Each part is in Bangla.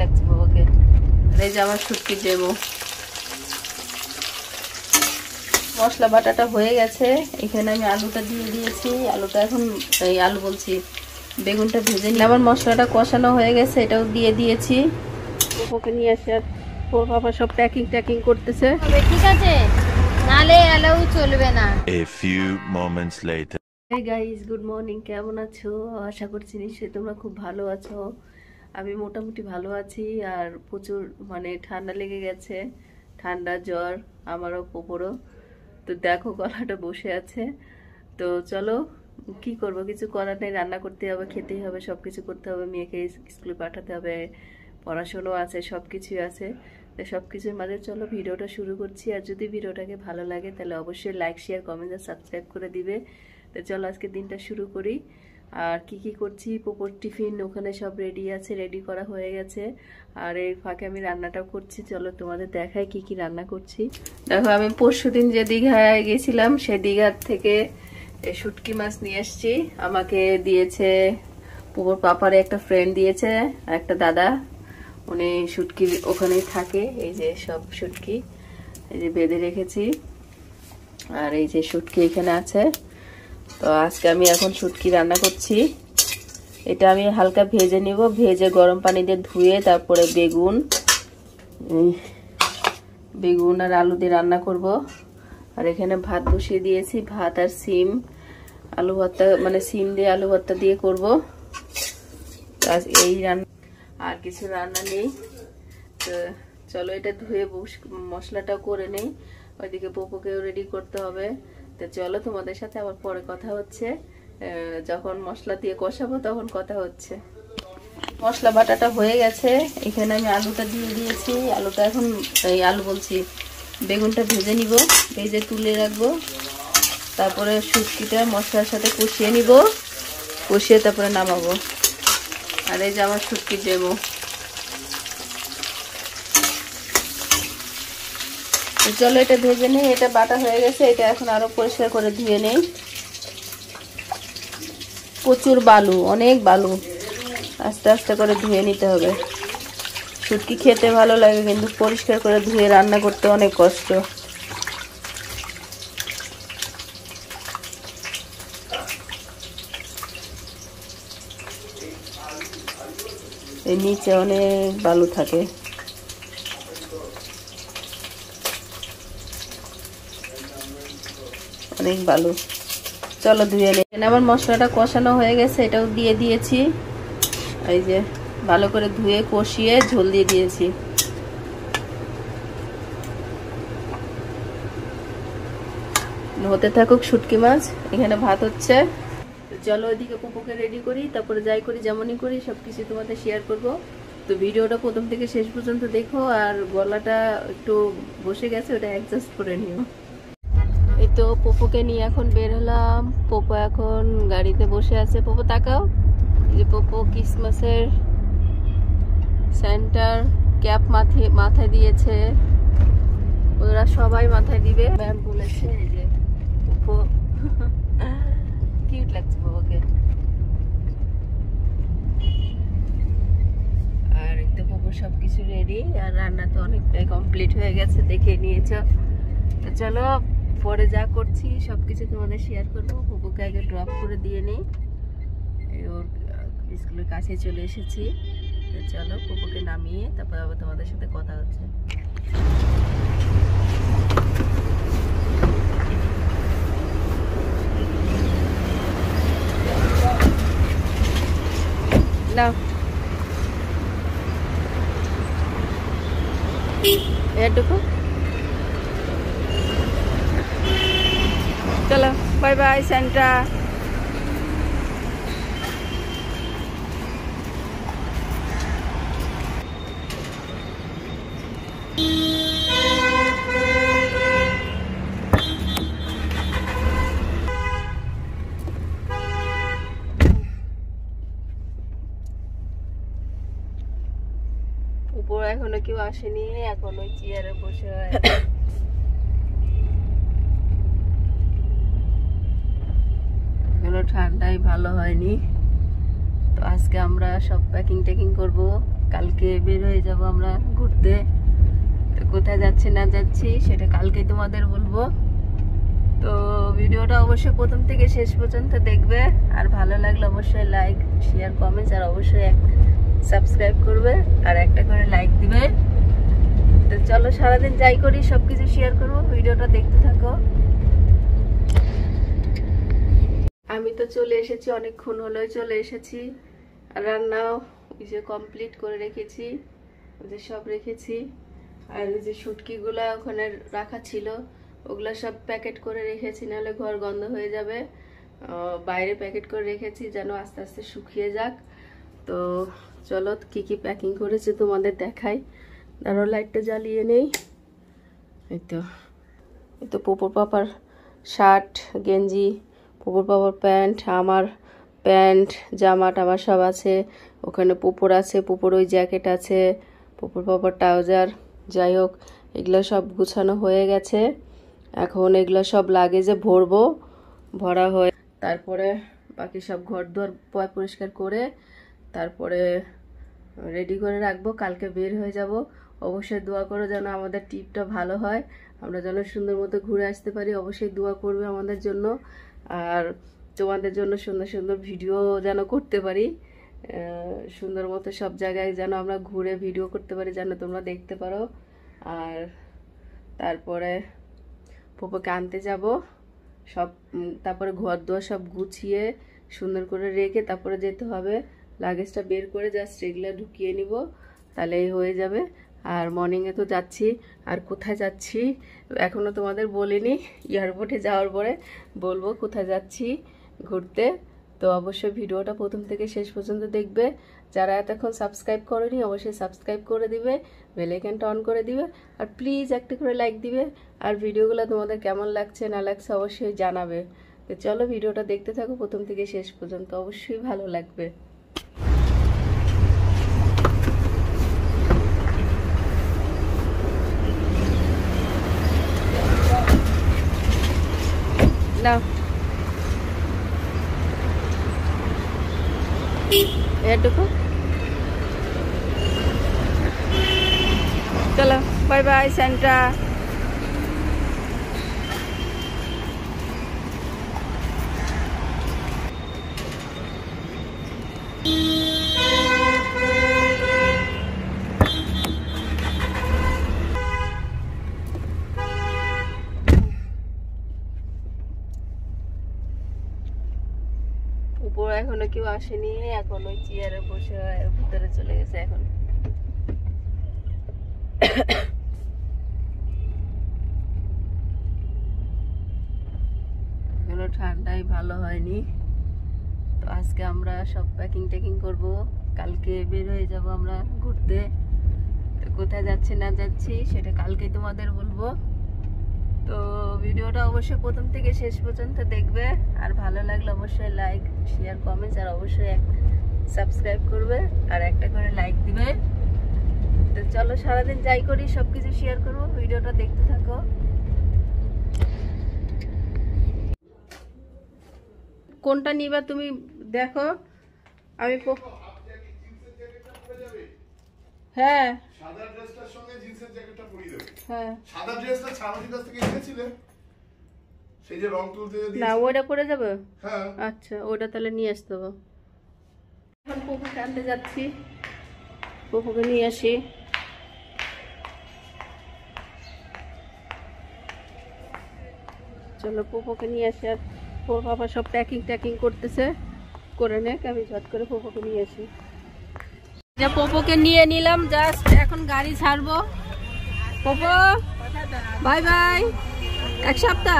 লাগছে বাবাকে। এই যে আমার শুটকির ডেমো। মশলা বাটাটা হয়ে গেছে, এখানে আমি আলুটা দিয়ে দিয়েছি। আলুটা এখন এই আলু বলছি বেগুনটা ভেজে নিয়ে আমার মশলাটা কষানো হয়ে গেছে, এটাও দিয়ে দিয়েছি। ওকে নিয়ে আসে আর ওর বাবা সব প্যাকিং করতেছে। ঠিক আছে, নালে এলাও চলবে না। A few moments later. Hey guys, good morning. কেমন আছো? আশা করছি নিশ্চয়ই তোমরা খুব ভালো আছো। আমি মোটামুটি ভালো আছি। আর প্রচুর ঠান্ডা লেগে গেছে, ঠান্ডা জ্বর আমারও পোপরও। তো দেখো গলাটা বসে আছে। তো চলো কি করব, কিছু করার নেই, রান্না করতে হবে, খেতেই হবে, সবকিছু করতে হবে, মেয়েকে স্কুলে পাঠাতে হবে, পড়াশোনা আছে, সবকিছু আছে। তো সবকিছুর মাঝে চলো ভিডিওটা শুরু করছি। আর যদি ভিডিওটাকে ভালো লাগে তাহলে অবশ্যই লাইক, শেয়ার, কমেন্ট আর সাবস্ক্রাইব করে দিবে। তো চলো আজকে দিনটা শুরু করি। আর কি করছি, পোপোর টিফিন ওখানে সব রেডি আছে, রেডি করা হয়ে গেছে। আর এই ফাঁকে আমি রান্নাটাও করছি, চলো তোমাদের দেখাই কি রান্না করছি। দেখো আমি পরশুদিন যে দীঘায় গেছিলাম সেই দীঘার থেকে শুটকি মাছ নিয়ে এসছি। আমাকে দিয়েছে পোপোর পাপারে একটা ফ্রেন্ড দিয়েছে, একটা দাদা, উনি শুটকি ওখানেই থাকে। এই যে সব শুটকি এই যে বেঁধে রেখেছি, আর এই যে শুটকি এখানে আছে। তো আজকে আমি এখন শুটকি রান্না করছি। এটা আমি হালকা ভেজে নিব, ভেজে গরম পানি দিয়ে ধুয়ে তারপরে বেগুন আর আলু দিয়ে রান্না করব। আর এখানে ভাত বসিয়ে দিয়েছি, ভাত আর সিম আলু ভর্তা, সিম দিয়ে আলু ভর্তা দিয়ে করব। এই রান্না, আর কিছু রান্না নেই। তো চলো এটা ধুয়ে মশলাটাও করে নেই, ওইদিকে পোপোকেও রেডি করতে হবে। তো চলো তোমাদের সাথে আবার পরে কথা হচ্ছে, যখন মশলা দিয়ে কষাবো তখন কথা হচ্ছে। মশলা বাটাটা হয়ে গেছে, এখানে আমি আলুটা দিয়ে দিয়েছি। আলুটা এখন বেগুনটা ভেজে নিব, ভেজে তুলে রাখবো। তারপরে শুটকিটা মশলার সাথে কষিয়ে নিব, কষিয়ে তারপরে নামাবো। আর এই যে আমার শুটকির ডেমো। চলো এটা ভেজে নেই, এটা বাটা হয়ে গেছে, এটা এখন আরো পরিষ্কার করে ধুয়ে নেই। প্রচুর বালু, অনেক বালু, আস্তে আস্তে করে ধুয়ে নিতে হবে। শুটকি খেতে ভালো লাগে কিন্তু পরিষ্কার করে ধুয়ে রান্না করতে অনেক কষ্ট। এর নিচে অনেক বালু থাকে। অনেক বালু, চলো ধুয়ে নিই। আমার মশলাটা কষানো হয়ে গেছে, এটাও দিয়ে দিয়েছি। এই যে ভালো করে ধুয়ে কষিয়ে ঝোল দিয়ে দিয়েছি। হতে থাকুক শুটকি মাছ, এখানে ভাত হচ্ছে। চলো ওইদিকে পোপোকে রেডি করি, তারপরে যাই করি যেমনই করি সবকিছু তোমাদের শেয়ার করব। তো ভিডিওটা প্রথম থেকে শেষ পর্যন্ত দেখো। আর গলাটা একটু বসে গেছে, ওটা অ্যাডজাস্ট করে নিও। এই তো পোপোকে নিয়ে এখন বের হলাম। পোপো এখন গাড়িতে বসে আছে। পোপো তাকাও, এই যে পোপো ক্রিসমাসের সেন্টার ক্যাপ মাথায় দিয়েছে, ওরা সবাই মাথায় দিবে ম্যাম বলেছে। এই যে পোপো কিউট লাগছে পোপোকে। আর এই তো পোপো সবকিছু রেডি, আর রান্না তো অনেকটাই কমপ্লিট হয়ে গেছে, দেখে নিয়েছো। তো চলো পরে যা করছি সবকিছু তোমাদের শেয়ার করবো। পোপোকে আগে ড্রপ করে দিয়ে নেই, ওর স্কুলের কাছে চলে এসেছি। তো চলো পোপোকে নামিয়ে তারপর আবার তোমাদের সাথে কথা হচ্ছে। না এটুকু, চলো বাই বাই সেন্টা। উপর এখনো কেউ আসেনি, এখন ওই চেয়ারে বসে এখনো ঠান্ডাই ভালো হয়নি। তো আজকে আমরা সব প্যাকিং ট্যাকিং করব, কালকে বের হয়ে যাব আমরা ঘুরতে। তো কোথায় যাচ্ছি না যাচ্ছি সেটা কালকেই তোমাদের বলবো। তো ভিডিওটা অবশ্যই প্রথম থেকে শেষ পর্যন্ত দেখবে, আর ভালো লাগলে অবশ্যই লাইক শেয়ার কমেন্টস আর অবশ্যই সাবস্ক্রাইব করবে আর একটা করে লাইক দিবে। তো চলো সারাদিন যাই করি সবকিছু শেয়ার করবো, ভিডিওটা দেখতে থাকো। আমি তো চলে এসেছি, অনেকক্ষণ হলো চলে এসেছি। রান্নাও এই যে কমপ্লিট করে রেখেছি, যে সব রেখেছি। আর এই যে শুটকিগুলা ওখানে রাখা ছিল ওগুলা সব প্যাকেট করে রেখেছি, নাহলে ঘর গন্ধ হয়ে যাবে। বাইরে প্যাকেট করে রেখেছি যেন আস্তে আস্তে শুকিয়ে যাক। তো চলো কি কি প্যাকিং করেছে তোমাদের দেখাই। আরও লাইটটা জ্বালিয়ে নেই। এই তো পুপুর পাপার শার্ট গেঞ্জি, পুপুর পাপার প্যান্ট, আমার প্যান্ট জামা টামা সব আছে। ওখানে পুপুর আছে, পুপুর ওই জ্যাকেট আছে, পুপুর পাপার ট্রাউজার। যাই হোক এগুলো সব গুছানো হয়ে গেছে। এখন এগুলো সব লাগেজে ভরবো, ভরা হয়ে তারপরে বাকি সব ঘর দুয়ার পরিষ্কার করে তারপরে রেডি করে রাখবো। কালকে বের হয়ে যাব। অবশ্যই দোয়া করো যেন আমাদের ট্রিপটা ভালো হয়, আমরা যেন সুন্দর মতো ঘুরে আসতে পারি। অবশ্যই দোয়া করবে আমাদের জন্য, আর তোমাদের জন্য সুন্দর সুন্দর ভিডিও যেন করতে পারি, সুন্দর মতো সব জায়গায় যেন আমরা ঘুরে ভিডিও করতে পারি, যেন তোমরা দেখতে পারো। আর তারপরে পুপুকে আনতে যাব সব, তারপরে ঘর দুয়ার সব গুছিয়ে সুন্দর করে রেখে তারপরে যেতে হবে। লাগেজটা বের করে জাস্ট এগুলো ঢুকিয়ে নিব, তাহলেই হয়ে যাবে। আর মর্নিংয়ে তো যাচ্ছি, আর কোথায় যাচ্ছি এখনও তোমাদের বলিনি। এয়ারপোর্টে যাওয়ার পরে বলবো কোথায় যাচ্ছি ঘুরতে। তো অবশ্যই ভিডিওটা প্রথম থেকে শেষ পর্যন্ত দেখবে। যারা এতক্ষণ সাবস্ক্রাইব করেনি অবশ্যই সাবস্ক্রাইব করে দিবে, বেল আইকনটা অন করে দিবে, আর প্লিজ একটা করে লাইক দিবে। আর ভিডিওগুলো তোমাদের কেমন লাগছে না লাগছে অবশ্যই জানাবে। তো চলো ভিডিওটা দেখতে থাকো প্রথম থেকে শেষ পর্যন্ত, অবশ্যই ভালো লাগবে। না এটুকু চলো, বাই বাই সেন্টা। উপরে এখনো কেউ আসেনি, এখন ওই চেয়ারে বসে ভিতরে চলে গেছে। এখন এখনো ঠান্ডাই ভালো হয়নি। তো আজকে আমরা সব প্যাকিং ট্যাকিং করব, কালকে বের হয়ে যাব আমরা ঘুরতে। তো কোথায় যাচ্ছি না যাচ্ছি সেটা কালকেই তোমাদের বলবো। তো ভিডিওটা অবশ্যই প্রথম থেকে শেষ পর্যন্ত দেখবে, আর ভালো লাগলে অবশ্যই লাইক শেয়ার কমেন্টস আর অবশ্যই সাবস্ক্রাইব করবে আর একটা করে লাইক দিবে। তো চলো সারাদিন যাই করি সবকিছু শেয়ার করবো, ভিডিওটা দেখতে থাকো। কোনটা নিবা তুমি দেখো। আমি হ্যাঁ সাদা ড্রেসটার সঙ্গে জিন্সের জ্যাকেটটা পরিয়ে দেবে। হ্যাঁ সাদা ড্রেসটা ছামাজির কাছ থেকে এনেছিলে, সেই যে রং তুলতে না ওটা পরে যাবে। হ্যাঁ আচ্ছা ওটা তাহলে নিয়ে আসতে হবে। এখন পুকুকে আনতে যাচ্ছি, পুকুকে নিয়ে আসি। চলো পুকুকে নিয়ে আসি। আর ওর বাবা সব প্যাকিং ট্যাকিং করতেছে, করে নে আমি ঝট করে পুকুকে নিয়ে আসি। পোপোকে নিয়ে নিলাম, জাস্ট এখন গাড়ি ছাড়বো। পোপো বাই বাই। এক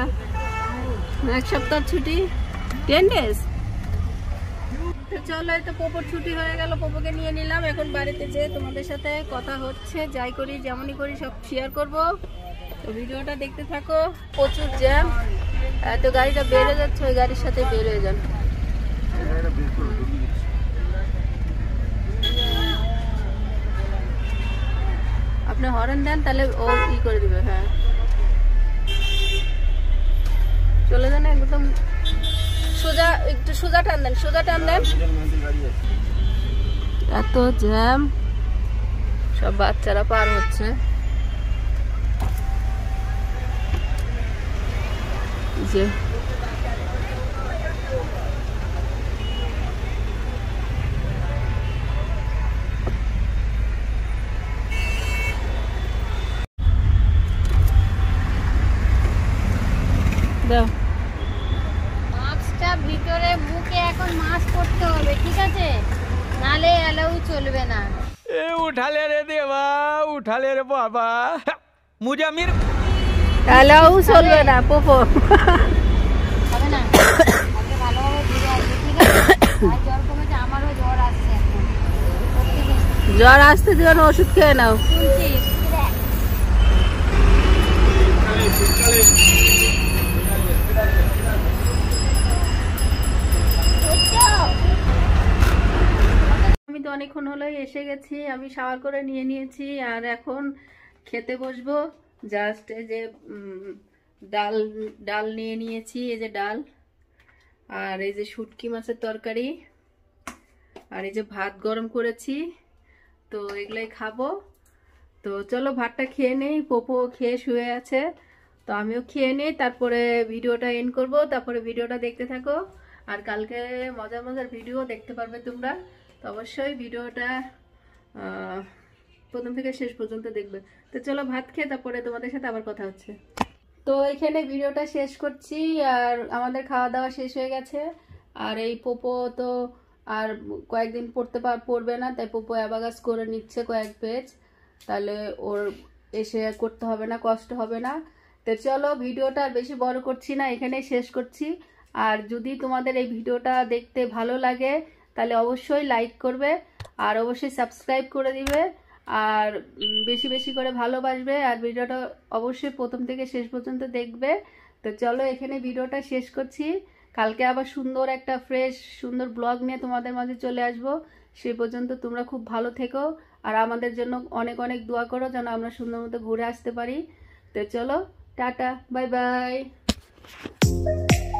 সপ্তাহ ছুটি, 10 days। চলো এই তো পোপোর ছুটি হয়ে গেল, পোপোকে নিয়ে নিলাম। এখন বাড়িতে যেয়ে তোমাদের সাথে কথা হচ্ছে, যাই করি যেমনই করি সব শেয়ার করব। তো ভিডিওটা দেখতে থাকো। প্রচুর জ্যাম, তো গাড়িটা বেড়ে যাচ্ছে, ওই গাড়ির সাথে বের হয়ে যান। আপনি হরেন দেন তাহলে ও ই করে দিবে। হ্যাঁ চলে যান একদম সোজা, একটু সোজা টান দেন, সোজা টান দেন। এত জ্যাম, সব বাচ্চারা পার হচ্ছে। যে মাস্কটা ভিতরে বুকে এখন মাস্ক পরতে হবে, ঠিক আছে? নালে অ্যালাউ চলবে না। এ উঠালে রে দেবা, উঠালে রে বাবা। মুজামির অ্যালাউ চলবে না, পোপো হবে না, আগে ভালোভাবে ঘুরে আসবে, ঠিক আছে? আর জ্বর কমেছে, আমারও জ্বর আসছে এখন। জ্বর আসতে দিও না, ওষুধ খেয়ে নাও। শুনছিস? আমি তো অনেকক্ষণ হলোই এসে গেছি, আমি শাওয়ার করে নিয়ে নিয়েছি আর এখন খেতে বসবো। জাস্ট এই যে ডাল ডাল নিয়ে নিয়েছি, এই যে ডাল, আর এই যে শুটকি মাছের তরকারি, আর এই যে ভাত গরম করেছি, তো এগুলাই খাবো। তো চলো ভাতটা খেয়ে নেই, পোপো খেয়ে শুয়ে আছে, তো আমিও খেয়ে নেই, তারপরে ভিডিওটা এন্ড করব, তারপরে ভিডিওটা দেখতে থাকো। আর কালকে মজার মজার ভিডিও দেখতে পারবে তোমরা, তো অবশ্যই ভিডিওটা প্রথম থেকে শেষ পর্যন্ত দেখবে। তো চলো ভাত খেয়ে তারপরে তোমাদের সাথে আবার কথা হচ্ছে। তো এখানে ভিডিওটা শেষ করছি, আর আমাদের খাওয়া দাওয়া শেষ হয়ে গেছে। আর এই পোপো তো আর কয়েকদিন পড়বে না, তাই পোপো অ্যাবাকাস করে নিচ্ছে কয়েক পেজ, তাহলে ওর এসে করতে হবে না, কষ্ট হবে না। তো চলো ভিডিওটা আর বেশি বড় করছি না, এখানেই শেষ করছি। আর যদি তোমাদের এই ভিডিওটা দেখতে ভালো লাগে তাহলে অবশ্যই লাইক করবে, আর অবশ্যই সাবস্ক্রাইব করে দিবে, আর বেশি বেশি করে ভালোবাসবে, আর ভিডিওটা অবশ্যই প্রথম থেকে শেষ পর্যন্ত দেখবে। তো চলো এখানে ভিডিওটা শেষ করছি, কালকে আবার সুন্দর একটা ফ্রেশ সুন্দর ব্লগ নিয়ে তোমাদের মাঝে চলে আসবো। সেই পর্যন্ত তোমরা খুব ভালো থেকো, আর আমাদের জন্য অনেক অনেক দোয়া করো যেন আমরা সুন্দর মতো ঘুরে আসতে পারি। তো চলো টাটা, বাই বাই।